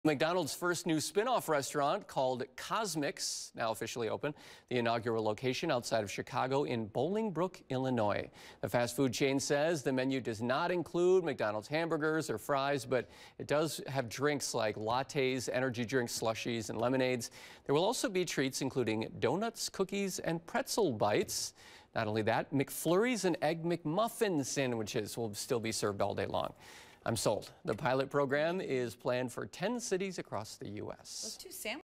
McDonald's first new spin-off restaurant called Cosmix, now officially open. The inaugural location outside of Chicago in Bolingbrook, Illinois. The fast food chain says the menu does not include McDonald's hamburgers or fries, but it does have drinks like lattes, energy drinks, slushies, and lemonades. There will also be treats including donuts, cookies, and pretzel bites. Not only that, McFlurries and Egg McMuffin sandwiches will still be served all day long. I'm sold. The pilot program is planned for 10 cities across the U.S. Those two sandwiches